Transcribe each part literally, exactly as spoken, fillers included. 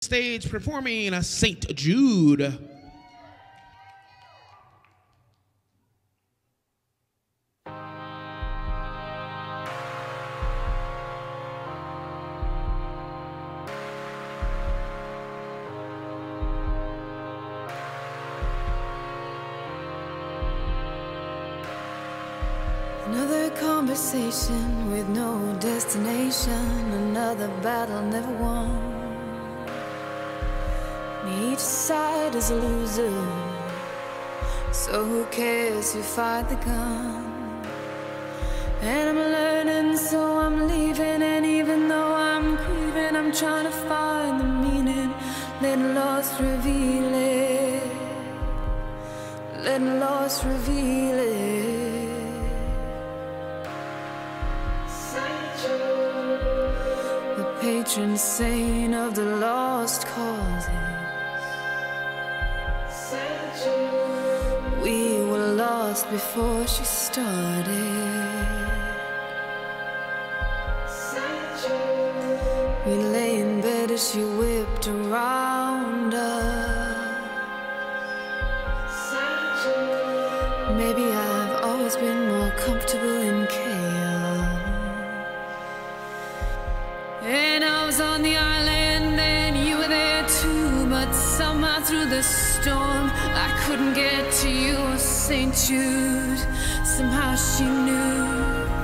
Stage performing a Saint Jude. Another conversation with no destination, another battle never won. Each side is a loser, so who cares who fired the gun? And I'm learning, so I'm leaving, and even though I'm grieving, I'm trying to find the meaning. Let loss reveal it. Let loss reveal it. The patron saint of the lost causes. We were lost before she started. We lay in bed as she whipped around us. Maybe I've always been more comfortable in chaos. And I was on the island and you were there too, but somehow through the storm I couldn't get to you, Saint Jude. Somehow she knew,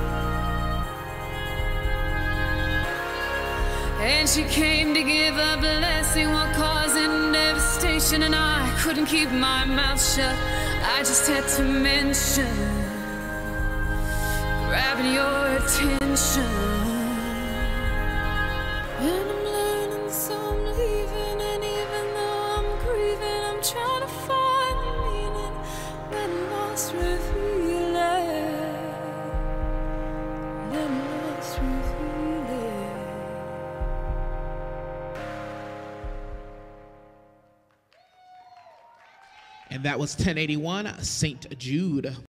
and she came to give a blessing while causing devastation, and I couldn't keep my mouth shut. I just had to mention grabbing your attention. And I'm learning, so I'm leaving, and even though I'm grieving, I'm trying to find the meaning. Let loss reveal it. Let loss reveal it. And that was ten eighty-one, Saint Jude.